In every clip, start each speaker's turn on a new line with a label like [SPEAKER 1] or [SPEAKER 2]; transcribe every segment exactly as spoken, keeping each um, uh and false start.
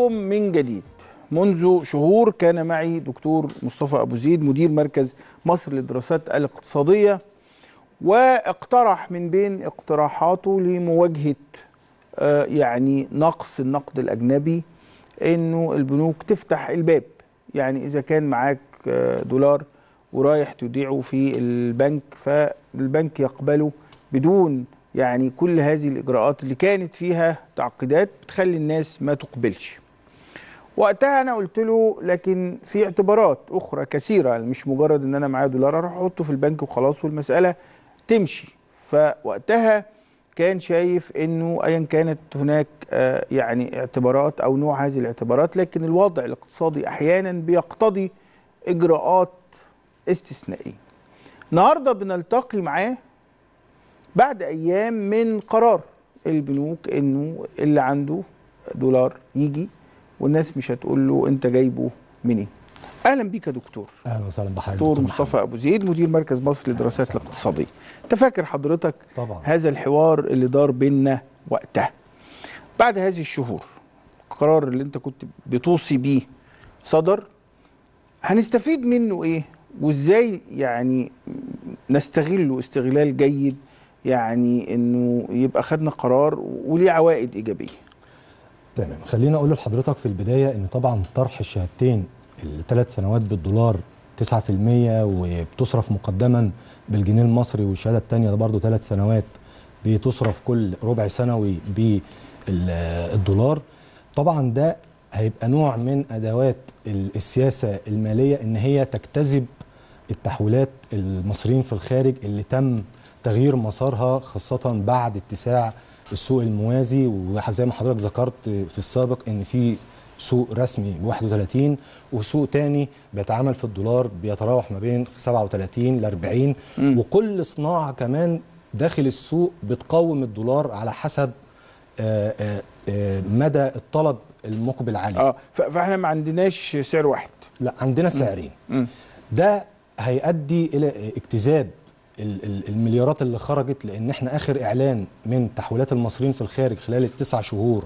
[SPEAKER 1] بكم من جديد. منذ شهور كان معي دكتور مصطفى أبو زيد مدير مركز مصر للدراسات الاقتصادية، واقترح من بين اقتراحاته لمواجهة آه يعني نقص النقد الأجنبي إنه البنوك تفتح الباب. يعني إذا كان معاك آه دولار ورايح توديعه في البنك، فالبنك يقبله بدون يعني كل هذه الإجراءات اللي كانت فيها تعقيدات بتخلي الناس ما تقبلش. وقتها أنا قلت له لكن في اعتبارات أخرى كثيرة، مش مجرد إن أنا معايا دولار أروح أحطه في البنك وخلاص والمسألة تمشي. فوقتها كان شايف إنه أيا كانت هناك آه يعني اعتبارات أو نوع هذه الاعتبارات، لكن الوضع الاقتصادي أحيانا بيقتضي إجراءات استثنائية. النهارده بنلتقي معاه بعد ايام من قرار البنوك انه اللي عنده دولار يجي والناس مش هتقول له انت جايبه منين. اهلا بيك يا دكتور.
[SPEAKER 2] اهلا وسهلا بحضرتك
[SPEAKER 1] دكتور مصطفى ابو زيد مدير مركز مصر للدراسات الاقتصاديه. انت فاكر حضرتك
[SPEAKER 2] طبعا
[SPEAKER 1] هذا الحوار اللي دار بيننا وقتها؟ بعد هذه الشهور القرار اللي انت كنت بتوصي بيه صدر، هنستفيد منه ايه وازاي يعني نستغله استغلال جيد، يعني انه يبقى خدنا قرار وليه عوائد ايجابيه؟
[SPEAKER 2] تمام. خليني اقول لحضرتك في البدايه ان طبعا طرح الشهادتين الثلاث سنوات بالدولار تسعة في المية وبتصرف مقدما بالجنيه المصري، والشهاده الثانيه برضه ثلاث سنوات بتصرف كل ربع سنوي بالدولار. طبعا ده هيبقى نوع من ادوات السياسه الماليه ان هي تجتذب التحويلات المصريين في الخارج اللي تم تغيير مسارها، خاصة بعد اتساع السوق الموازي. وزي ما حضرتك ذكرت في السابق ان في سوق رسمي ب واحد وثلاثين وسوق تاني بيتعامل في الدولار بيتراوح ما بين سبعة وثلاثين ل أربعين، وكل صناعة كمان داخل السوق بتقوم الدولار على حسب آآ آآ مدى الطلب المقبل عليه.
[SPEAKER 1] اه فاحنا ما عندناش سعر واحد،
[SPEAKER 2] لا عندنا سعرين. مم. ده هيؤدي الى اجتذاب المليارات اللي خرجت، لان احنا اخر اعلان من تحويلات المصريين في الخارج خلال التسع شهور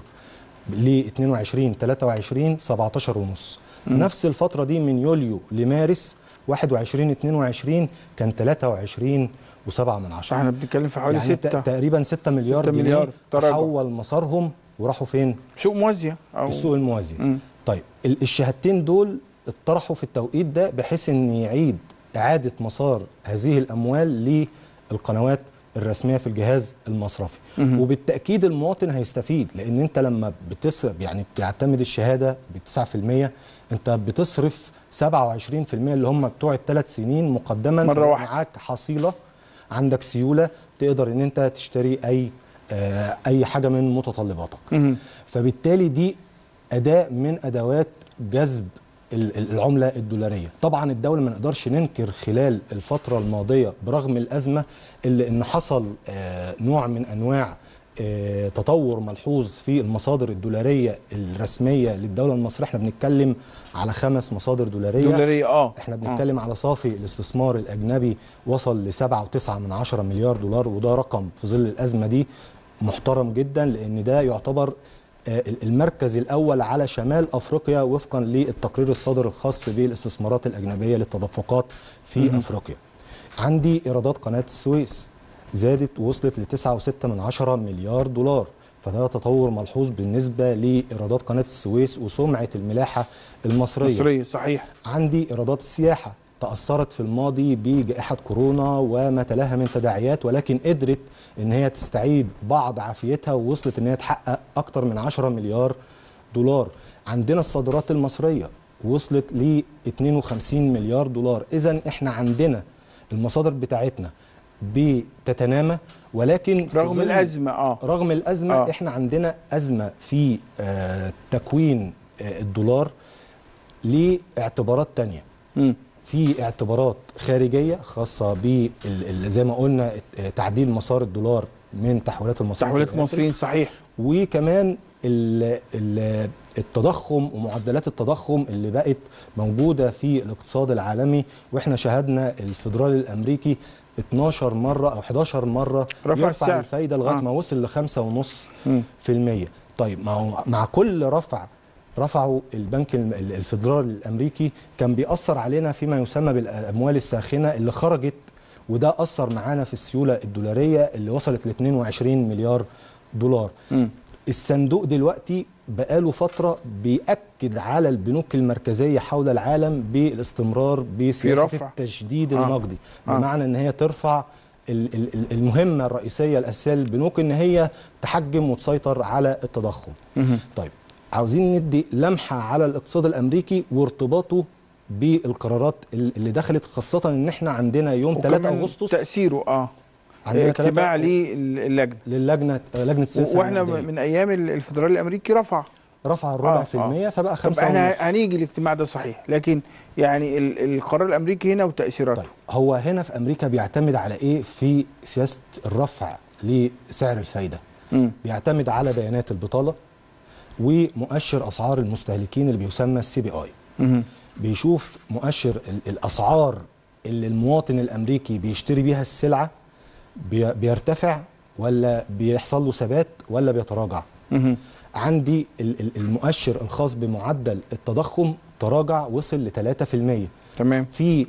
[SPEAKER 2] ل اثنين وعشرين ثلاثة وعشرين سبعتاشر ونص. نفس الفتره دي من يوليو لمارس واحد وعشرين اثنين وعشرين كان ثلاثة وعشرين وسبعة من عشرة.
[SPEAKER 1] احنا بنتكلم في حوالي
[SPEAKER 2] يعني
[SPEAKER 1] ستة
[SPEAKER 2] تقريبا ستة مليار
[SPEAKER 1] ستة مليار
[SPEAKER 2] جنيه تحول مسارهم وراحوا فين؟
[SPEAKER 1] سوق موازيه
[SPEAKER 2] أو السوق الموازي. مم. طيب الشهادتين دول اتطرحوا في التوقيت ده بحيث ان يعيد اعاده مسار هذه الاموال للقنوات الرسميه في الجهاز المصرفي. مم. وبالتاكيد المواطن هيستفيد، لان انت لما بتصرف يعني بتعتمد الشهاده ب تسعة في المية انت بتصرف سبعة وعشرين في المية اللي هم بتوع الثلاث سنين مقدما
[SPEAKER 1] مره واحده.
[SPEAKER 2] معاك حصيله، عندك سيوله تقدر ان انت تشتري اي آه اي حاجه من متطلباتك. مم. فبالتالي دي اداه من ادوات جذب العمله الدولاريه. طبعا الدوله ما نقدرش ننكر خلال الفتره الماضيه برغم الازمه اللي ان حصل آه نوع من انواع آه تطور ملحوظ في المصادر الدولاريه الرسميه للدوله المصريه. احنا بنتكلم على خمس مصادر دولاريه
[SPEAKER 1] دولاريه اه
[SPEAKER 2] احنا بنتكلم آه. على صافي الاستثمار الاجنبي وصل ل سبعة وتسعة من عشرة مليار دولار، وده رقم في ظل الازمه دي محترم جدا، لان ده يعتبر المركز الأول على شمال أفريقيا وفقا للتقرير الصادر الخاص بالاستثمارات الأجنبية للتدفقات في م- أفريقيا. عندي إيرادات قناة السويس زادت ووصلت ل تسعة وستة من عشرة مليار دولار، فده تطور ملحوظ بالنسبة لإيرادات قناة السويس وسمعة الملاحة المصرية.
[SPEAKER 1] مصرية صحيح.
[SPEAKER 2] عندي إيرادات السياحة تأثرت في الماضي بجائحة كورونا وما تلاها من تداعيات، ولكن قدرت ان هي تستعيد بعض عافيتها ووصلت ان هي تحقق اكتر من عشرة مليار دولار. عندنا الصادرات المصرية وصلت ل اثنين وخمسين مليار دولار. اذا احنا عندنا المصادر بتاعتنا بتتنامى، ولكن
[SPEAKER 1] رغم الازمة اه
[SPEAKER 2] رغم الازمة آه. احنا عندنا ازمة في آه تكوين آه الدولار لاعتبارات تانية. م. في اعتبارات خارجيه خاصه ب زي ما قلنا تعديل مسار الدولار من تحويلات المصريين
[SPEAKER 1] تحويلات المصريين صحيح،
[SPEAKER 2] وكمان التضخم ومعدلات التضخم اللي بقت موجوده في الاقتصاد العالمي. واحنا شاهدنا الفدرالي الامريكي اتناشر مره او حداشر مره
[SPEAKER 1] رفع
[SPEAKER 2] يرفع الفايده لغايه آه. ما وصل ل خمسة ونص في المية. طيب مع مع كل رفع رفعوا البنك الفيدرالي الامريكي، كان بيأثر علينا فيما يسمى بالاموال الساخنه اللي خرجت، وده أثر معانا في السيوله الدولاريه اللي وصلت ل اتنين وعشرين مليار دولار. م. الصندوق دلوقتي بقاله فتره بيأكد على البنوك المركزيه حول العالم بالاستمرار بسياسه التشديد آه. النقدي، آه. بمعنى ان هي ترفع المهمه الرئيسيه الاساسيه للبنوك ان هي تحجم وتسيطر على التضخم. م. طيب عاوزين ندي لمحه على الاقتصاد الامريكي وارتباطه بالقرارات اللي دخلت، خاصه ان احنا عندنا يوم تلاتة أغسطس
[SPEAKER 1] تاثيره اه
[SPEAKER 2] عندنا
[SPEAKER 1] اجتماع للجنه
[SPEAKER 2] للجنه لجنه السياسه
[SPEAKER 1] واحنا من ايام الفدرالي الامريكي رفع
[SPEAKER 2] رفع الربع آه في المية، فبقى خمسة ونص.
[SPEAKER 1] احنا هنيجي الاجتماع ده صحيح، لكن يعني القرار الامريكي هنا وتاثيراته.
[SPEAKER 2] طيب هو هنا في امريكا بيعتمد على ايه في سياسه الرفع لسعر الفايده؟ م. بيعتمد على بيانات البطاله ومؤشر اسعار المستهلكين اللي بيسمى السي بي اي. بيشوف مؤشر الاسعار اللي المواطن الامريكي بيشتري بيها السلعه بيرتفع ولا بيحصل له ثبات ولا بيتراجع. عندي المؤشر الخاص بمعدل التضخم تراجع، وصل ل تلاتة في المية.
[SPEAKER 1] تمام.
[SPEAKER 2] في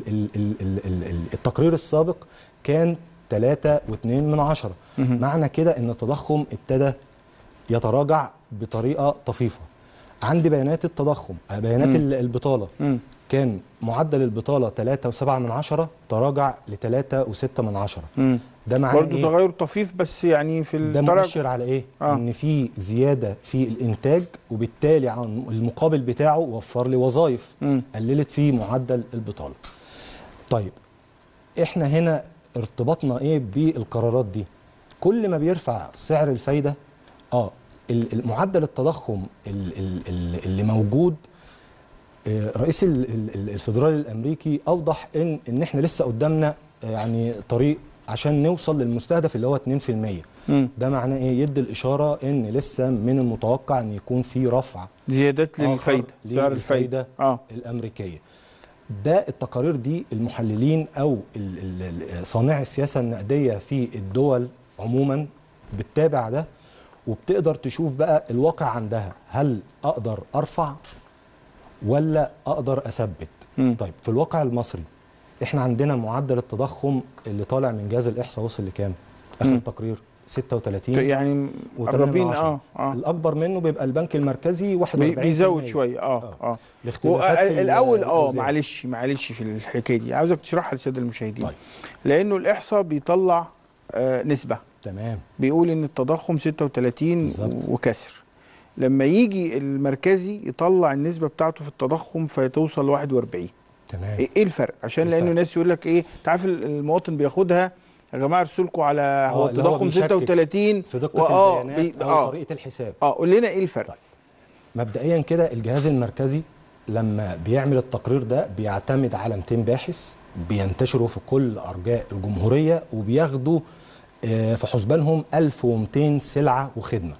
[SPEAKER 2] التقرير السابق كان تلاتة واتنين من عشرة. معنى كده ان التضخم ابتدى يتراجع بطريقه طفيفه. عندي بيانات التضخم، بيانات مم. البطاله مم. كان معدل البطاله تلاتة وسبعة من عشرة، تراجع ل تلاتة وستة من عشرة. مم. ده معناه
[SPEAKER 1] برضه تغير طفيف بس يعني في
[SPEAKER 2] التراجع. ده مؤشر على ايه؟ آه. ان في زياده في الانتاج، وبالتالي عن المقابل بتاعه وفر لي وظائف، قللت في معدل البطاله. طيب احنا هنا ارتباطنا ايه بالقرارات دي؟ كل ما بيرفع سعر الفايده اه المعدل التضخم اللي موجود، رئيس الفدرالي الامريكي اوضح ان ان احنا لسه قدامنا يعني طريق عشان نوصل للمستهدف اللي هو اتنين في المية. ده معناه ايه؟ يدي الاشاره ان لسه من المتوقع ان يكون في رفع
[SPEAKER 1] زيادات للفايده، سعر الفايده
[SPEAKER 2] آه. الامريكيه. ده التقارير دي المحللين او صانعي السياسه النقديه في الدول عموما بتتابع ده، وبتقدر تشوف بقى الواقع عندها، هل اقدر ارفع ولا اقدر اثبت. م. طيب في الواقع المصري احنا عندنا معدل التضخم اللي طالع من جهاز الاحصاء وصل لكام؟ اخر م. تقرير ستة وتلاتين،
[SPEAKER 1] يعني قربين. اه اه
[SPEAKER 2] الاكبر منه بيبقى البنك المركزي واحد واربعين
[SPEAKER 1] بيزود شويه. اه اه, آه. الاختلافات في الاول اه معلش معلش في الحكايه دي عاوزك تشرحها للساده المشاهدين. طيب. لانه الاحصاء بيطلع آه نسبه.
[SPEAKER 2] تمام.
[SPEAKER 1] بيقول ان التضخم ستة وتلاتين بالزبط. وكسر. لما يجي المركزي يطلع النسبه بتاعته في التضخم فتوصل واحد واربعين.
[SPEAKER 2] تمام.
[SPEAKER 1] ايه الفرق؟ عشان الفرق. لانه ناس يقول لك ايه، انت عارف المواطن بياخدها يا جماعه ارسل لكم على هو التضخم ستة وتلاتين
[SPEAKER 2] في دقه البيانات بي... او آه. طريقه الحساب.
[SPEAKER 1] اه قول لنا ايه الفرق؟
[SPEAKER 2] طيب. مبدئيا كده الجهاز المركزي لما بيعمل التقرير ده بيعتمد على ميتين باحث بينتشروا في كل ارجاء الجمهوريه، وبياخدوا في حسبانهم ألف ومتين سلعه وخدمه.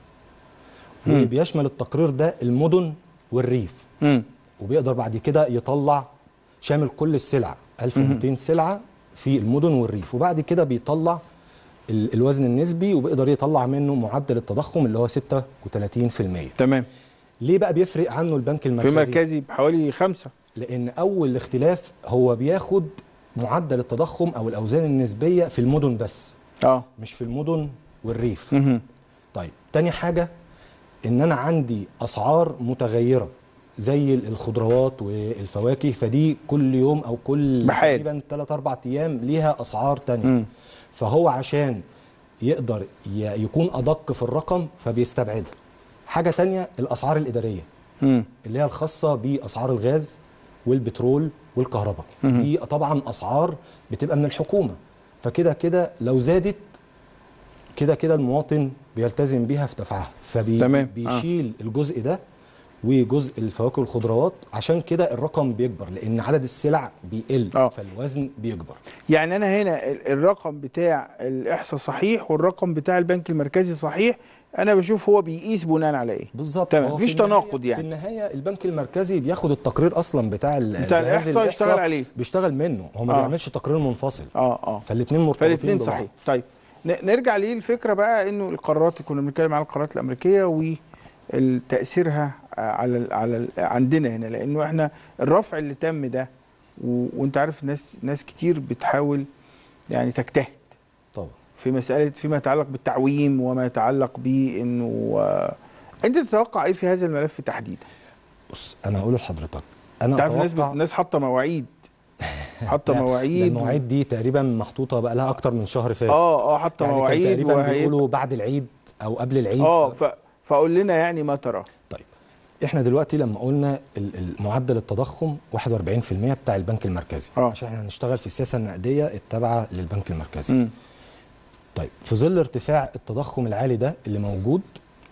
[SPEAKER 2] م. وبيشمل التقرير ده المدن والريف. م. وبيقدر بعد كده يطلع شامل كل السلع ألف ومتين سلعه في المدن والريف، وبعد كده بيطلع الوزن النسبي وبيقدر يطلع منه معدل التضخم اللي هو ستة وتلاتين في المية.
[SPEAKER 1] تمام.
[SPEAKER 2] ليه بقى بيفرق عنه البنك المركزي؟
[SPEAKER 1] في المركزي بحوالي خمسة.
[SPEAKER 2] لان اول اختلاف هو بياخد معدل التضخم او الاوزان النسبيه في المدن بس، اه مش في المدن والريف. مه. طيب تاني حاجه ان انا عندي اسعار متغيره زي الخضروات والفواكه، فدي كل يوم او كل تقريبا ثلاثة أربعة ايام ليها اسعار تانية. م. فهو عشان يقدر يكون ادق في الرقم فبيستبعدها. حاجه تانية الاسعار الاداريه م. اللي هي الخاصه باسعار الغاز والبترول والكهرباء. م. دي طبعا اسعار بتبقى من الحكومه، فكده كده لو زادت كده كده المواطن بيلتزم بيها في دفعها، فبيشيل آه. الجزء ده وجزء الفواكه والخضروات، عشان كده الرقم بيكبر لان عدد السلع بيقل آه. فالوزن بيكبر.
[SPEAKER 1] يعني انا هنا الرقم بتاع الاحصاء صحيح والرقم بتاع البنك المركزي صحيح، انا بشوف هو بيقيس بناء على ايه
[SPEAKER 2] بالظبط.
[SPEAKER 1] مفيش تناقض. يعني
[SPEAKER 2] في النهايه البنك المركزي بياخد التقرير اصلا بتاع
[SPEAKER 1] بتاع الاحصاء يشتغل عليه،
[SPEAKER 2] بيشتغل منه، هو ما آه. بيعملش تقرير منفصل.
[SPEAKER 1] اه اه
[SPEAKER 2] فالاثنين مرتبطين
[SPEAKER 1] فالاثنين صحيح. طيب نرجع ليه الفكره بقى، انه القرارات كنا بنتكلم على القرارات الامريكيه وتاثيرها على ال على ال عندنا هنا، لانه احنا الرفع اللي تم ده و... وانت عارف ناس ناس كتير بتحاول يعني تجتهد
[SPEAKER 2] طبعا
[SPEAKER 1] في مساله فيما يتعلق بالتعويم وما يتعلق بانه آه، انت تتوقع ايه في هذا الملف تحديدا؟
[SPEAKER 2] بص انا هقول لحضرتك، انا
[SPEAKER 1] انت عارف الناس
[SPEAKER 2] اتوقع
[SPEAKER 1] الناس حاطه مواعيد حاطه
[SPEAKER 2] لا،
[SPEAKER 1] مواعيد
[SPEAKER 2] ده المواعيد دي تقريبا محطوطه بقى لها اكتر من شهر فات.
[SPEAKER 1] اه اه حاطه
[SPEAKER 2] يعني كان
[SPEAKER 1] مواعيد
[SPEAKER 2] تقريبا
[SPEAKER 1] وهيبقى
[SPEAKER 2] بيقولوا بعد العيد او قبل العيد.
[SPEAKER 1] اه ف... فقول لنا يعني ما ترى.
[SPEAKER 2] طيب احنا دلوقتي لما قلنا ال- المعدل التضخم واحد وأربعين في المية بتاع البنك المركزي،
[SPEAKER 1] آه.
[SPEAKER 2] عشان احنا هنشتغل في السياسه النقديه التابعه للبنك المركزي.
[SPEAKER 1] مم.
[SPEAKER 2] طيب في ظل ارتفاع التضخم العالي ده اللي موجود،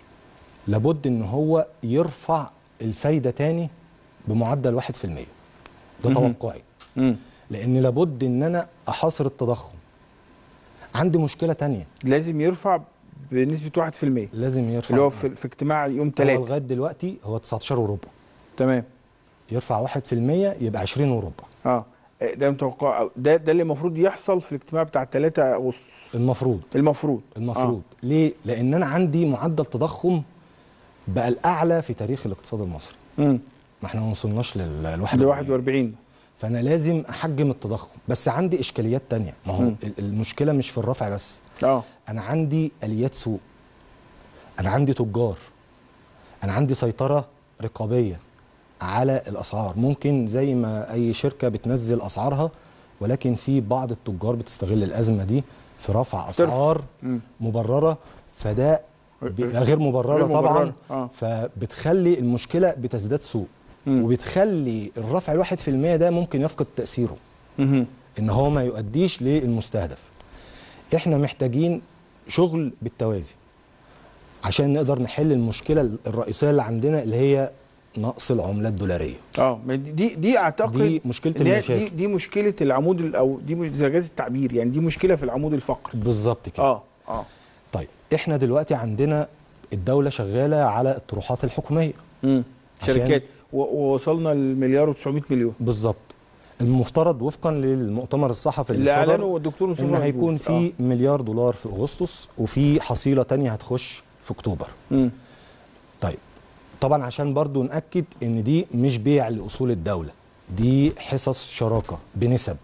[SPEAKER 2] لابد ان هو يرفع الفايده تاني بمعدل واحد في المية. ده
[SPEAKER 1] مهم.
[SPEAKER 2] توقعي،
[SPEAKER 1] مم.
[SPEAKER 2] لان لابد ان انا احاصر التضخم. عندي مشكله تانية،
[SPEAKER 1] لازم يرفع بنسبه واحد في المية
[SPEAKER 2] لازم يرفع.
[SPEAKER 1] اللي هو في, في اجتماع يوم
[SPEAKER 2] هو
[SPEAKER 1] ثلاثة.
[SPEAKER 2] لغايه دلوقتي هو تسعتاشر وربع،
[SPEAKER 1] تمام.
[SPEAKER 2] يرفع واحد في المية يبقى عشرين وربع.
[SPEAKER 1] اه ده متوقع، ده ده اللي المفروض يحصل في الاجتماع بتاع ثلاثة أغسطس.
[SPEAKER 2] المفروض
[SPEAKER 1] المفروض
[SPEAKER 2] المفروض آه. ليه؟ لان انا عندي معدل تضخم بقى الاعلى في تاريخ الاقتصاد المصري.
[SPEAKER 1] امم
[SPEAKER 2] ما احنا ما وصلناش لل
[SPEAKER 1] ل
[SPEAKER 2] واحد
[SPEAKER 1] واحد وأربعين.
[SPEAKER 2] فانا لازم احجم التضخم، بس عندي اشكاليات تانية. ما هو
[SPEAKER 1] مم.
[SPEAKER 2] ال- المشكله مش في الرفع بس،
[SPEAKER 1] اه
[SPEAKER 2] انا عندي اليات سوق، انا عندي تجار، انا عندي سيطره رقابيه على الاسعار. ممكن زي ما اي شركه بتنزل اسعارها، ولكن في بعض التجار بتستغل الازمه دي في رفع اسعار
[SPEAKER 1] مم.
[SPEAKER 2] مبرره، فده بيبقى غير مبرره
[SPEAKER 1] غير
[SPEAKER 2] طبعا.
[SPEAKER 1] مبررة. آه.
[SPEAKER 2] فبتخلي المشكله بتزداد سوء،
[SPEAKER 1] مم.
[SPEAKER 2] وبتخلي الرفع الواحد في المية ده ممكن يفقد تاثيره،
[SPEAKER 1] مهم.
[SPEAKER 2] ان هو ما يؤديش للمستهدف. احنا محتاجين شغل بالتوازي عشان نقدر نحل المشكله الرئيسيه اللي عندنا، اللي هي نقص العمله الدولاريه.
[SPEAKER 1] اه ما دي دي دي اعتقد
[SPEAKER 2] دي مشكله
[SPEAKER 1] إن هي
[SPEAKER 2] المشاكل.
[SPEAKER 1] دي دي مشكله العمود ال- او دي مش- اذا جاز التعبير يعني دي مشكله في العمود الفقري.
[SPEAKER 2] بالظبط كده.
[SPEAKER 1] اه اه
[SPEAKER 2] طيب احنا دلوقتي عندنا الدوله شغاله على الطروحات الحكوميه.
[SPEAKER 1] امم
[SPEAKER 2] عشان-
[SPEAKER 1] شركات و- ووصلنا لمليار وتسعمائة مليون
[SPEAKER 2] بالظبط. المفترض وفقا للمؤتمر الصحفي
[SPEAKER 1] اللي
[SPEAKER 2] اللي صدر
[SPEAKER 1] اعلنه الدكتور مصطفى
[SPEAKER 2] ان
[SPEAKER 1] محمود.
[SPEAKER 2] هيكون في مليار دولار في اغسطس، وفي حصيله تانية هتخش في اكتوبر.
[SPEAKER 1] امم
[SPEAKER 2] طيب طبعا عشان برضو نأكد ان دي مش بيع لأصول الدولة، دي حصص شراكة بنسب.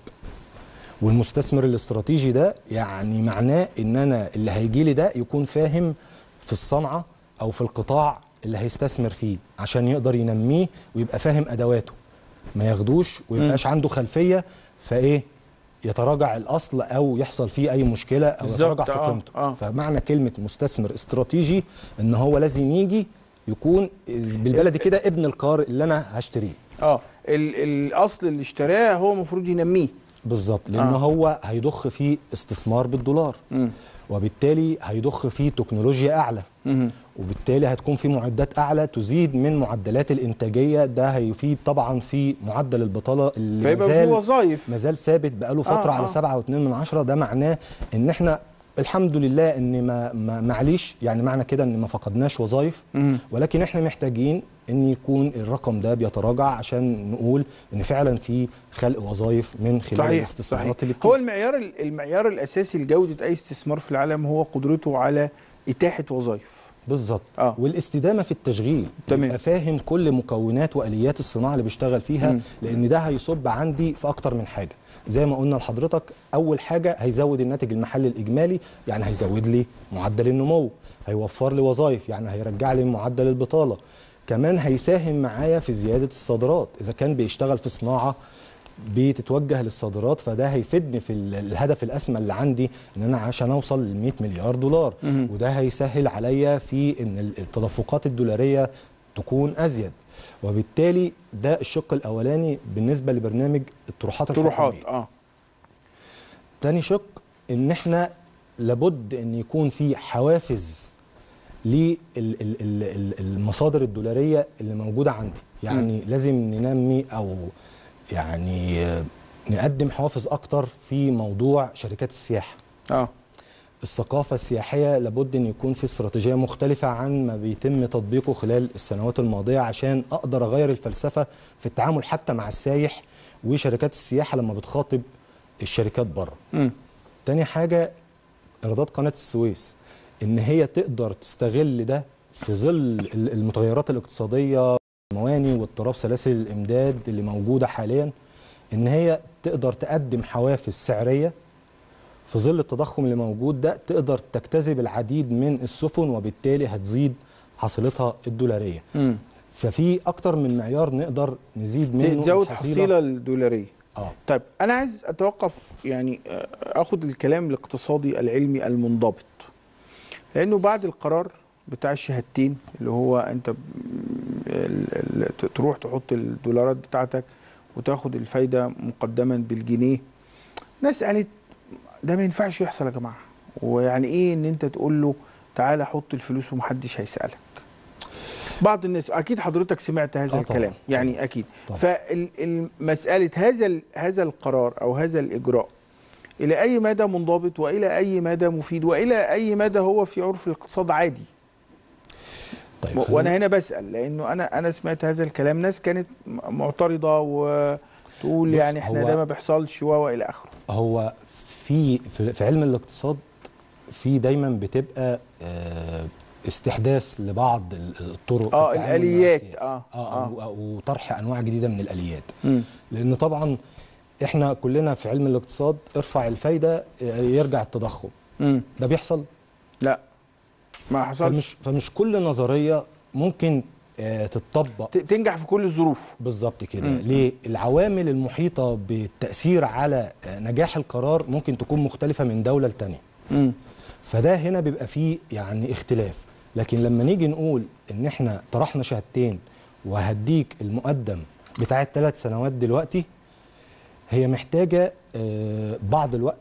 [SPEAKER 2] والمستثمر الاستراتيجي ده يعني معناه ان انا اللي هيجي لي ده يكون فاهم في الصنعة او في القطاع اللي هيستثمر فيه، عشان يقدر ينميه ويبقى فاهم ادواته، ما ياخدوش ويبقاش عنده خلفية فايه يتراجع الاصل او يحصل فيه اي مشكلة او
[SPEAKER 1] بالظبط.
[SPEAKER 2] يتراجع في
[SPEAKER 1] آه،
[SPEAKER 2] قيمته.
[SPEAKER 1] آه.
[SPEAKER 2] فمعنى كلمة مستثمر استراتيجي ان هو لازم يجي يكون بالبلدي كده ابن القار اللي انا هشتريه.
[SPEAKER 1] اه ال- الاصل اللي اشتراه هو المفروض ينميه.
[SPEAKER 2] بالظبط، لان
[SPEAKER 1] آه.
[SPEAKER 2] هو هيضخ فيه استثمار بالدولار،
[SPEAKER 1] امم
[SPEAKER 2] وبالتالي هيضخ فيه تكنولوجيا اعلى،
[SPEAKER 1] امم
[SPEAKER 2] وبالتالي هتكون في معدات اعلى تزيد من معدلات الانتاجيه. ده هيفيد طبعا في معدل البطاله اللي
[SPEAKER 1] فيبقى في
[SPEAKER 2] مازال
[SPEAKER 1] وظائف.
[SPEAKER 2] مازال ثابت بقاله فتره
[SPEAKER 1] آه،
[SPEAKER 2] على
[SPEAKER 1] آه.
[SPEAKER 2] سبعة واتنين من عشرة. ده معناه ان احنا الحمد لله ان ما ما معليش، يعني معنى كده ان ما فقدناش وظائف،
[SPEAKER 1] مم.
[SPEAKER 2] ولكن احنا محتاجين ان يكون الرقم ده بيتراجع عشان نقول ان فعلا في خلق وظائف من خلال
[SPEAKER 1] صحيح
[SPEAKER 2] الاستثمارات
[SPEAKER 1] صحيح.
[SPEAKER 2] اللي
[SPEAKER 1] هو
[SPEAKER 2] بتيجي.
[SPEAKER 1] المعيار ال- المعيار الاساسي لجوده اي استثمار في العالم هو قدرته على اتاحه وظائف.
[SPEAKER 2] بالظبط.
[SPEAKER 1] آه.
[SPEAKER 2] والاستدامه في التشغيل،
[SPEAKER 1] تمام.
[SPEAKER 2] يبقى فاهم كل مكونات واليات الصناعه اللي بيشتغل فيها.
[SPEAKER 1] مم.
[SPEAKER 2] لان ده هيصب عندي في اكتر من حاجه. زي ما قلنا لحضرتك، اول حاجه هيزود الناتج المحلي الاجمالي، يعني هيزود لي معدل النمو، هيوفر لي وظائف، يعني هيرجع لي معدل البطاله، كمان هيساهم معايا في زياده الصادرات. اذا كان بيشتغل في صناعه بتتوجه للصادرات، فده هيفيدني في ال- الهدف الاسمى اللي عندي، ان انا عشان اوصل ل مئة مليار دولار.
[SPEAKER 1] مهم.
[SPEAKER 2] وده هيسهل عليا في ان ال- التدفقات الدولاريه تكون ازيد. وبالتالي ده الشق الاولاني بالنسبه لبرنامج الطروحات
[SPEAKER 1] طروحات.
[SPEAKER 2] الحكوميه.
[SPEAKER 1] اه
[SPEAKER 2] تاني شق ان احنا لابد ان يكون في حوافز للمصادر الدولاريه اللي موجوده عندي. يعني م. لازم ننمي او يعني نقدم حوافز اكتر في موضوع شركات السياحه.
[SPEAKER 1] اه
[SPEAKER 2] الثقافه السياحيه لابد ان يكون في استراتيجيه مختلفه عن ما بيتم تطبيقه خلال السنوات الماضيه، عشان اقدر اغير الفلسفه في التعامل حتى مع السايح وشركات السياحه لما بتخاطب الشركات بره.
[SPEAKER 1] امم
[SPEAKER 2] تاني حاجه ايرادات قناه السويس، ان هي تقدر تستغل ده في ظل المتغيرات الاقتصاديه، المواني واضطراب سلاسل الامداد اللي موجوده حاليا، ان هي تقدر تقدم حوافز سعريه في ظل التضخم اللي موجود ده، تقدر تجتذب العديد من السفن، وبالتالي هتزيد حصيلتها الدولاريه.
[SPEAKER 1] امم
[SPEAKER 2] ففي اكتر من معيار نقدر نزيد منه
[SPEAKER 1] تزود الحصيله الدولاريه.
[SPEAKER 2] اه
[SPEAKER 1] طيب انا عايز اتوقف، يعني اخد الكلام الاقتصادي العلمي المنضبط، لانه بعد القرار بتاع الشهادتين اللي هو انت تروح تحط الدولارات بتاعتك وتاخد الفايده مقدما بالجنيه، ناس قالت ده ما ينفعش يحصل يا جماعه، ويعني ايه ان انت تقول له تعالى حط الفلوس ومحدش هيسالك. بعض الناس اكيد حضرتك سمعت هذا
[SPEAKER 2] آه
[SPEAKER 1] الكلام،
[SPEAKER 2] طبعًا
[SPEAKER 1] يعني
[SPEAKER 2] طبعًا
[SPEAKER 1] اكيد.
[SPEAKER 2] طبعًا.
[SPEAKER 1] فالمساله هذا هذا القرار او هذا الاجراء الى اي مدى منضبط، والى اي مدى مفيد، والى اي مدى هو في عرف الاقتصاد عادي؟
[SPEAKER 2] طيب
[SPEAKER 1] وانا هنا بسال لانه انا انا سمعت هذا الكلام، ناس كانت معترضه وتقول يعني احنا ده ما بيحصلش والى اخره.
[SPEAKER 2] هو في في علم الاقتصاد في دايما بتبقى استحداث لبعض الطرق
[SPEAKER 1] اه
[SPEAKER 2] في التعامل
[SPEAKER 1] الاليات
[SPEAKER 2] مع السياسة.
[SPEAKER 1] اه,
[SPEAKER 2] آه, آه وطرح انواع جديده من الاليات.
[SPEAKER 1] م.
[SPEAKER 2] لان طبعا احنا كلنا في علم الاقتصاد ارفع الفايده يرجع التضخم.
[SPEAKER 1] م.
[SPEAKER 2] ده بيحصل؟
[SPEAKER 1] لا ما حصلش.
[SPEAKER 2] فمش فمش كل نظريه ممكن آه تتطبق
[SPEAKER 1] تنجح في كل الظروف.
[SPEAKER 2] بالظبط كده. ليه؟ العوامل المحيطه بالتاثير على نجاح القرار ممكن تكون مختلفه من دوله لتانيه.
[SPEAKER 1] م.
[SPEAKER 2] فده هنا بيبقى فيه يعني اختلاف. لكن لما نيجي نقول ان احنا طرحنا شهادتين وهديك المقدم بتاع الثلاث سنوات دلوقتي، هي محتاجه آه بعض الوقت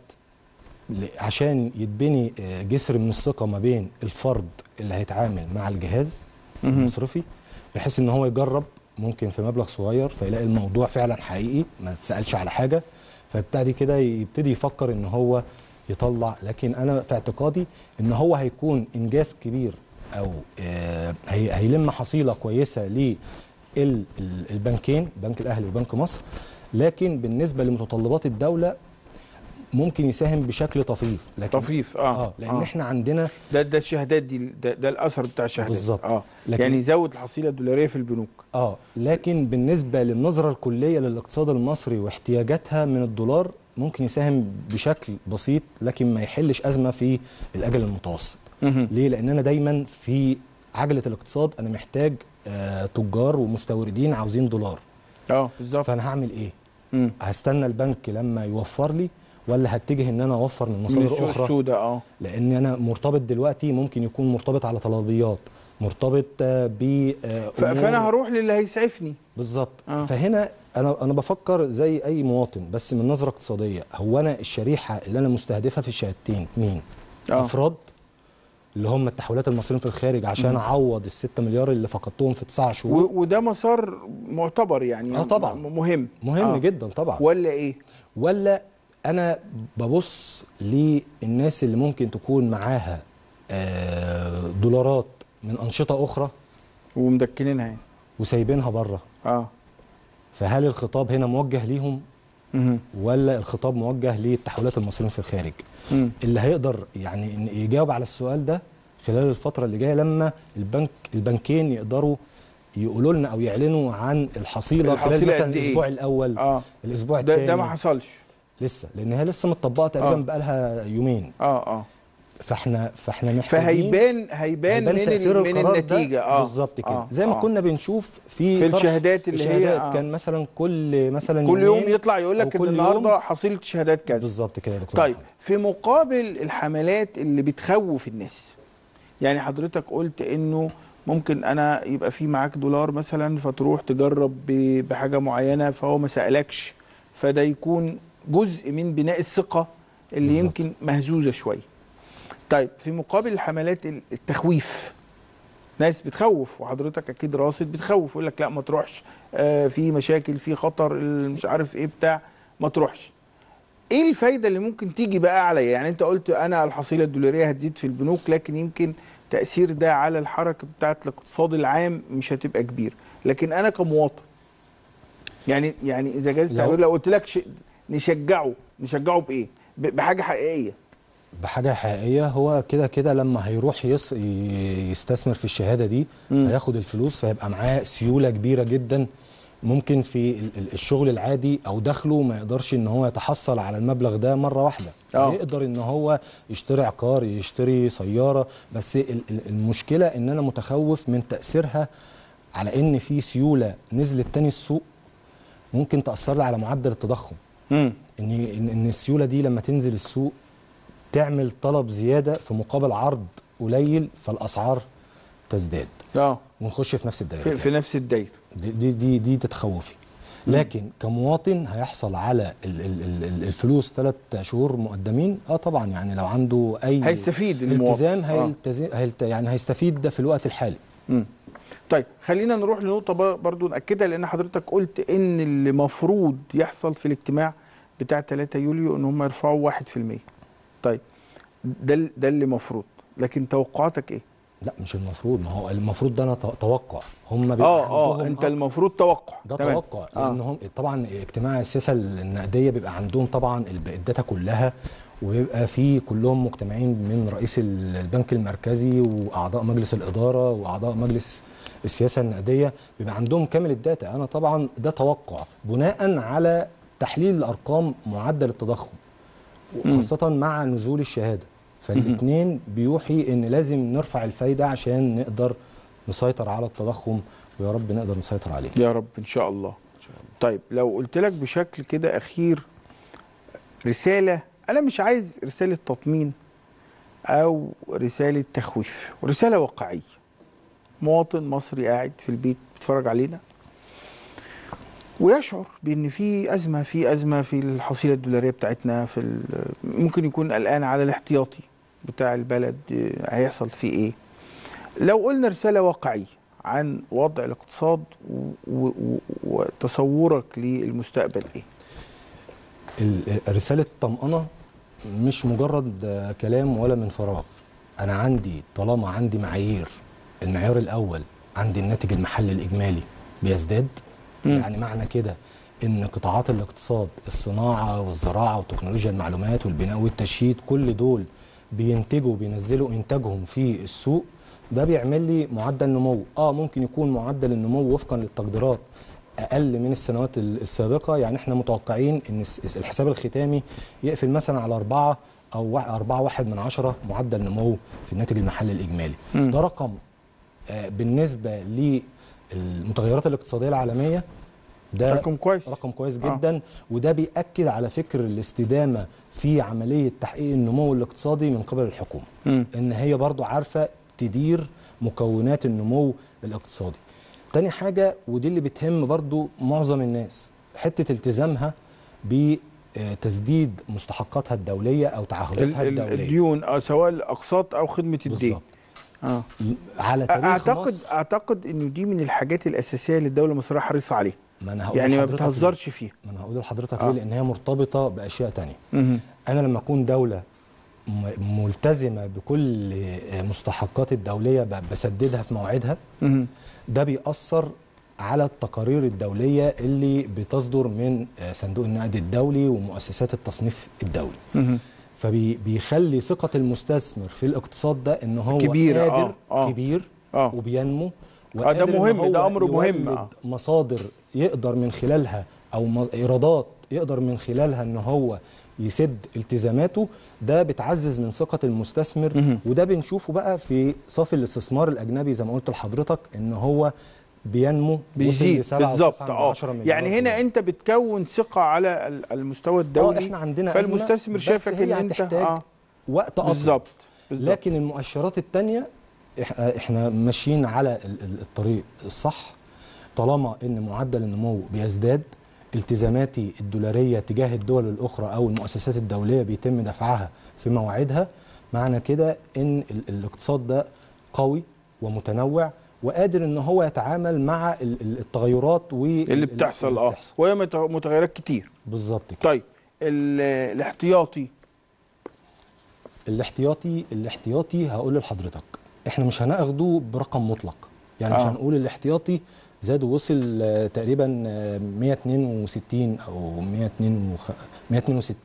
[SPEAKER 2] عشان يتبني آه جسر من الثقه ما بين الفرد اللي هيتعامل مع الجهاز المصرفي، بحيث ان هو يجرب ممكن في مبلغ صغير فيلاقي الموضوع فعلا حقيقي، ما تسالش على حاجه، فيبتدي كده يبتدي يفكر ان هو يطلع. لكن انا في اعتقادي ان هو هيكون انجاز كبير، او آه هيلم حصيله كويسه للبنكين، بنك الاهلي وبنك مصر. لكن بالنسبه لمتطلبات الدوله ممكن يساهم بشكل طفيف. لكن
[SPEAKER 1] طفيف اه,
[SPEAKER 2] آه لان
[SPEAKER 1] آه.
[SPEAKER 2] احنا عندنا
[SPEAKER 1] ده ده الشهادات دي، ده, ده الاثر بتاع الشهادات
[SPEAKER 2] بالظبط.
[SPEAKER 1] اه يعني يزود الحصيله الدولاريه في البنوك.
[SPEAKER 2] اه لكن بالنسبه للنظره الكليه للاقتصاد المصري واحتياجاتها من الدولار ممكن يساهم بشكل بسيط، لكن ما يحلش ازمه في الاجل المتوسط. ليه؟ لان انا دايما في عجله الاقتصاد انا محتاج آه تجار ومستوردين عاوزين دولار.
[SPEAKER 1] اه بالظبط.
[SPEAKER 2] فانا هعمل ايه؟
[SPEAKER 1] مم.
[SPEAKER 2] هستنى البنك لما يوفر لي، ولا هتجه ان انا اوفر من مصادر اخرى؟
[SPEAKER 1] السوداء اه
[SPEAKER 2] لان انا مرتبط دلوقتي، ممكن يكون مرتبط على طلبيات، مرتبط ب
[SPEAKER 1] فانا هروح للي هيسعفني
[SPEAKER 2] بالظبط.
[SPEAKER 1] آه.
[SPEAKER 2] فهنا انا انا بفكر زي اي مواطن، بس من نظره اقتصاديه. هو انا الشريحه اللي انا مستهدفها في الشهادتين مين؟ آه. افراد اللي هم التحويلات المصريين في الخارج عشان م. اعوض الستة مليار اللي فقدتهم في تسعة شهور،
[SPEAKER 1] وده مسار معتبر يعني
[SPEAKER 2] اه طبعا
[SPEAKER 1] مهم
[SPEAKER 2] مهم
[SPEAKER 1] آه.
[SPEAKER 2] جدا طبعا.
[SPEAKER 1] ولا ايه؟
[SPEAKER 2] ولا انا ببص للناس اللي ممكن تكون معاها دولارات من انشطه اخرى
[SPEAKER 1] ومدكنينها يعني
[SPEAKER 2] وسايبينها بره.
[SPEAKER 1] اه
[SPEAKER 2] فهل الخطاب هنا موجه ليهم
[SPEAKER 1] مم.
[SPEAKER 2] ولا الخطاب موجه للتحويلات المصريين في الخارج؟
[SPEAKER 1] مم.
[SPEAKER 2] اللي هيقدر يعني يجاوب على السؤال ده خلال الفتره اللي جايه، لما البنك البنكين يقدروا يقولوا لنا او يعلنوا عن الحصيله, الحصيلة خلال مثلا الاسبوع إيه؟ الاول
[SPEAKER 1] آه.
[SPEAKER 2] الاسبوع الثاني.
[SPEAKER 1] ده ما حصلش
[SPEAKER 2] لسه، لان هي لسه متطبقه تقريبا
[SPEAKER 1] آه.
[SPEAKER 2] بقى لها يومين.
[SPEAKER 1] اه اه
[SPEAKER 2] فاحنا فاحنا محتاجين
[SPEAKER 1] فهيبان هيبان, هيبان من
[SPEAKER 2] تأثير
[SPEAKER 1] من النتيجه
[SPEAKER 2] اه بالظبط كده.
[SPEAKER 1] آه.
[SPEAKER 2] زي ما
[SPEAKER 1] آه.
[SPEAKER 2] كنا بنشوف في
[SPEAKER 1] في الشهادات اللي
[SPEAKER 2] الشهادات
[SPEAKER 1] هي آه.
[SPEAKER 2] كان مثلا كل مثلا
[SPEAKER 1] كل يوم يطلع يقول لك ان النهارده حصيله شهادات كذا.
[SPEAKER 2] بالظبط كده يا دكتور.
[SPEAKER 1] طيب محمد. في مقابل الحملات اللي بتخوف الناس، يعني حضرتك قلت انه ممكن انا يبقى في معاك دولار مثلا فتروح تجرب بحاجه معينه فهو ما سالكش، فده يكون جزء من بناء الثقه اللي بالزبط. يمكن مهزوزه شويه. طيب في مقابل الحملات التخويف، ناس بتخوف وحضرتك اكيد راصد بتخوف، يقول لك لا ما تروحش، آه في مشاكل، في خطر، مش عارف ايه بتاع، ما تروحش. ايه الفايده اللي ممكن تيجي بقى عليا؟ يعني انت قلت انا الحصيله الدولاريه هتزيد في البنوك، لكن يمكن تأثير ده على الحركة بتاعة الاقتصاد العام مش هتبقى كبير، لكن أنا كمواطن يعني يعني إذا جاز التعبير لو قلت لك نشجعه نشجعه بإيه؟ بحاجة حقيقية.
[SPEAKER 2] بحاجه حقيقيه. هو كده كده لما هيروح يص... يستثمر في الشهاده دي م. هياخد الفلوس، فيبقى معاه سيوله كبيره جدا. ممكن في الشغل العادي او دخله ما يقدرش ان هو يتحصل على المبلغ ده مره واحده، يقدر ان هو يشتري عقار، يشتري سياره. بس المشكله ان انا متخوف من تاثيرها على ان في سيوله نزلت تاني السوق ممكن تاثر لي على معدل التضخم. امم ان ان السيوله دي لما تنزل السوق تعمل طلب زياده في مقابل عرض قليل، فالاسعار تزداد اه ونخش في نفس الدائره
[SPEAKER 1] في, في نفس الدائره
[SPEAKER 2] دي دي دي, دي تتخوفي. لكن مم. كمواطن هيحصل على ال ال ال الفلوس ثلاث شهور مقدمين. اه طبعا يعني لو عنده اي
[SPEAKER 1] هيستفيد
[SPEAKER 2] التزام هيلتزم آه. هيلت يعني هيستفيد ده في الوقت الحالي.
[SPEAKER 1] مم. طيب خلينا نروح لنقطه برضو ناكدها، لان حضرتك قلت ان اللي المفروض يحصل في الاجتماع بتاع ثلاثة يوليو ان هم يرفعوا واحد في المية. طيب ده ده اللي المفروض، لكن توقعاتك ايه؟
[SPEAKER 2] لا مش المفروض، ما هو المفروض ده انا توقع. هم
[SPEAKER 1] بيبقى اه اه انت المفروض توقع
[SPEAKER 2] ده تمام. توقع لانهم آه. طبعا اجتماع السياسه النقديه بيبقى عندهم طبعا الداتا كلها، وبيبقى في كلهم مجتمعين من رئيس البنك المركزي واعضاء مجلس الاداره واعضاء مجلس السياسه النقديه، بيبقى عندهم كامل الداتا. انا طبعا ده توقع بناء على تحليل الارقام معدل التضخم وخاصه مع نزول الشهاده. فالاثنين بيوحي ان لازم نرفع الفايده عشان نقدر نسيطر على التضخم، ويا رب نقدر نسيطر عليه
[SPEAKER 1] يا رب ان شاء الله. ان شاء الله. طيب لو قلت لك بشكل كده اخير رساله، انا مش عايز رساله تطمين او رساله تخويف، ورساله واقعيه. مواطن مصري قاعد في البيت بيتفرج علينا ويشعر بان في ازمه في ازمه في الحصيله الدولاريه بتاعتنا، في ممكن يكون قلقان على الاحتياطي بتاع البلد هيحصل فيه ايه. لو قلنا رساله واقعيه عن وضع الاقتصاد وتصورك للمستقبل ايه؟
[SPEAKER 2] رساله الطمأنه مش مجرد كلام ولا من فراغ. انا عندي طالما عندي معايير، المعيار الاول عندي الناتج المحلي الاجمالي بيزداد، م. يعني معنى كده ان قطاعات الاقتصاد، الصناعه والزراعه وتكنولوجيا المعلومات والبناء والتشييد، كل دول بينتجوا بينزلوا انتاجهم في السوق. ده بيعمل لي معدل نمو. اه ممكن يكون معدل النمو وفقا للتقديرات اقل من السنوات السابقه، يعني احنا متوقعين ان الحساب الختامي يقفل مثلا على أربعة او أربعة واحد من عشرة معدل نمو في الناتج المحلي الاجمالي. م. ده رقم آه بالنسبه للمتغيرات الاقتصاديه العالميه ده
[SPEAKER 1] رقم كويس
[SPEAKER 2] رقم كويس جدا. آه. وده بيأكد على فكر الاستدامه في عمليه تحقيق النمو الاقتصادي من قبل الحكومه، م. ان هي برضو عارفه تدير مكونات النمو الاقتصادي. تاني حاجه ودي اللي بتهم برضو معظم الناس، حته التزامها بتسديد مستحقاتها الدوليه او تعهداتها الدوليه،
[SPEAKER 1] الديون أو سواء الاقساط او خدمه الدين.
[SPEAKER 2] اه على تاريخ
[SPEAKER 1] اعتقد
[SPEAKER 2] مصر
[SPEAKER 1] اعتقد انه دي من الحاجات الاساسيه اللي الدوله المصريه حريصه عليها.
[SPEAKER 2] ما أنا هقول
[SPEAKER 1] يعني ما بتهزرش فيها.
[SPEAKER 2] ما انا هقول لحضرتك آه. ليه؟ لان هي مرتبطه باشياء تانية.
[SPEAKER 1] مه.
[SPEAKER 2] انا لما اكون دوله ملتزمه بكل مستحقات الدوليه بسددها في موعدها، مه. ده بيأثر على التقارير الدوليه اللي بتصدر من صندوق النقد الدولي ومؤسسات التصنيف الدولي. مه. فبيخلي ثقه المستثمر في الاقتصاد ده ان هو
[SPEAKER 1] كبير
[SPEAKER 2] قادر
[SPEAKER 1] آه. آه.
[SPEAKER 2] كبير آه. وبينمو،
[SPEAKER 1] آه ده مهم، ده امر مهم.
[SPEAKER 2] آه. مصادر يقدر من خلالها او ايرادات يقدر من خلالها ان هو يسد التزاماته. ده بتعزز من ثقه المستثمر، مه. وده بنشوفه بقى في صافي الاستثمار الاجنبي زي ما قلت لحضرتك ان هو بينمو
[SPEAKER 1] بيزيد بالظبط. اه يعني هنا انت بتكون ثقه على المستوى الدولي.
[SPEAKER 2] اه احنا عندنا
[SPEAKER 1] فالمستثمر شايفك ان انت
[SPEAKER 2] آه وقت اطول.
[SPEAKER 1] بالظبط.
[SPEAKER 2] لكن المؤشرات الثانيه احنا ماشيين على الطريق الصح طالما ان معدل النمو بيزداد، التزاماتي الدولاريه تجاه الدول الاخرى او المؤسسات الدوليه بيتم دفعها في مواعيدها. معنى كده ان الاقتصاد ده قوي ومتنوع وقادر ان هو يتعامل مع التغيرات
[SPEAKER 1] اللي بتحصل. اه وهي متغيرات كتير.
[SPEAKER 2] بالظبط كده.
[SPEAKER 1] طيب الاحتياطي
[SPEAKER 2] الاحتياطي الاحتياطي هقول لحضرتك احنا مش هناخده برقم مطلق، يعني آه. مش هنقول الاحتياطي زاد ووصل تقريبا مية واتنين وستين او مية واتنين وستين.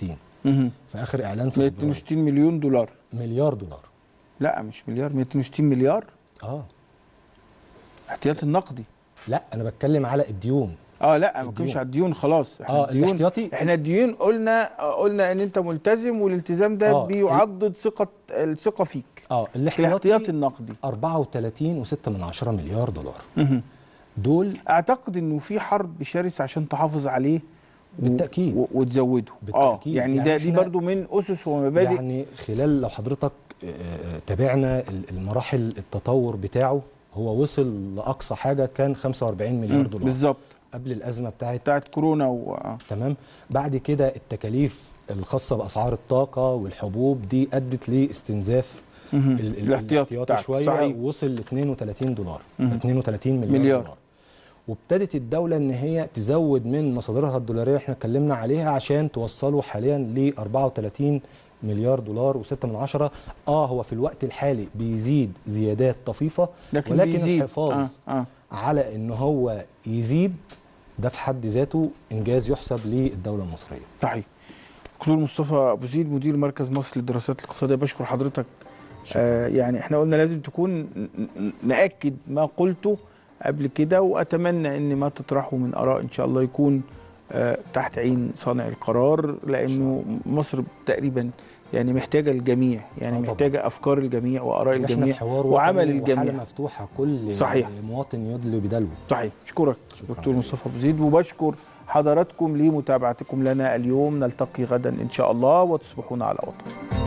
[SPEAKER 1] مهم.
[SPEAKER 2] في اخر اعلان في
[SPEAKER 1] مية
[SPEAKER 2] فبراير.
[SPEAKER 1] واتنين وستين مليون دولار.
[SPEAKER 2] مليار دولار.
[SPEAKER 1] لا مش مليار، مية واتنين وستين مليار
[SPEAKER 2] اه
[SPEAKER 1] احتياطي النقدي.
[SPEAKER 2] لا انا بتكلم على الديون.
[SPEAKER 1] اه لا ما بتكلمش على الديون خلاص. احنا
[SPEAKER 2] اه
[SPEAKER 1] الديون
[SPEAKER 2] الاحتياطي،
[SPEAKER 1] احنا الديون قلنا آه، قلنا ان انت ملتزم، والالتزام ده
[SPEAKER 2] آه،
[SPEAKER 1] بيعضد ثقه الثقه فيك.
[SPEAKER 2] اه
[SPEAKER 1] الاحتياطي
[SPEAKER 2] الاحتياطي
[SPEAKER 1] النقدي
[SPEAKER 2] أربعة وتلاتين وستة من عشرة مليار دولار.
[SPEAKER 1] مهم.
[SPEAKER 2] دول
[SPEAKER 1] اعتقد انه في حرب شرسه عشان تحافظ عليه و-
[SPEAKER 2] بالتأكيد.
[SPEAKER 1] و- وتزوده.
[SPEAKER 2] بالتأكيد.
[SPEAKER 1] اه يعني,
[SPEAKER 2] يعني
[SPEAKER 1] ده دي
[SPEAKER 2] إحنا
[SPEAKER 1] برضو من اسس ومبادئ.
[SPEAKER 2] يعني خلال لو حضرتك آه، آه، تابعنا ال- المراحل التطور بتاعه، هو وصل لأقصى حاجة كان خمسة وأربعين مليار
[SPEAKER 1] مم،
[SPEAKER 2] دولار
[SPEAKER 1] بالظبط
[SPEAKER 2] قبل الأزمة بتاعت
[SPEAKER 1] بتاعت كورونا و... آه.
[SPEAKER 2] تمام. بعد كده التكاليف الخاصة بأسعار الطاقة والحبوب دي أدت لاستنزاف
[SPEAKER 1] مهم.
[SPEAKER 2] ال- ال-
[SPEAKER 1] الاحتياطي
[SPEAKER 2] الاحتياطي
[SPEAKER 1] بتاعته،
[SPEAKER 2] شوية،
[SPEAKER 1] صحيح.
[SPEAKER 2] وصل ل اتنين وتلاتين دولار،
[SPEAKER 1] مهم.
[SPEAKER 2] اتنين وتلاتين مليار,
[SPEAKER 1] مليار.
[SPEAKER 2] دولار. وابتدت الدولة ان هي تزود من مصادرها الدولارية اللي احنا اتكلمنا عليها عشان توصله حاليا ل أربعة وتلاتين مليار دولار وستة من عشرة. اه هو في الوقت الحالي بيزيد زيادات طفيفة،
[SPEAKER 1] لكن
[SPEAKER 2] ولكن
[SPEAKER 1] بيزيد.
[SPEAKER 2] الحفاظ
[SPEAKER 1] آه. آه.
[SPEAKER 2] على ان هو يزيد ده في حد ذاته انجاز يحسب للدولة المصرية.
[SPEAKER 1] صحيح. دكتور مصطفى ابو زيد مدير مركز مصر للدراسات الاقتصاديه، بشكر حضرتك. آه يعني احنا قلنا لازم تكون ن- ن- ناكد ما قلته قبل كده، واتمنى ان ما تطرحه من اراء ان شاء الله يكون آه تحت عين صانع القرار، لانه مصر تقريبا يعني محتاجه الجميع، يعني
[SPEAKER 2] آه طبعاً.
[SPEAKER 1] محتاجه افكار الجميع واراء
[SPEAKER 2] احنا
[SPEAKER 1] الجميع
[SPEAKER 2] في حوار
[SPEAKER 1] وعمل
[SPEAKER 2] وطني وحالة
[SPEAKER 1] الجميع.
[SPEAKER 2] مفتوحة، كل
[SPEAKER 1] صحيح.
[SPEAKER 2] مواطن يدلي بدلوه.
[SPEAKER 1] صحيح. اشكرك
[SPEAKER 2] شكراً
[SPEAKER 1] دكتور
[SPEAKER 2] جزيلاً.
[SPEAKER 1] مصطفى ابو زيد، وبشكر حضراتكم لمتابعتكم لنا اليوم. نلتقي غدا ان شاء الله، وتصبحون على وطن.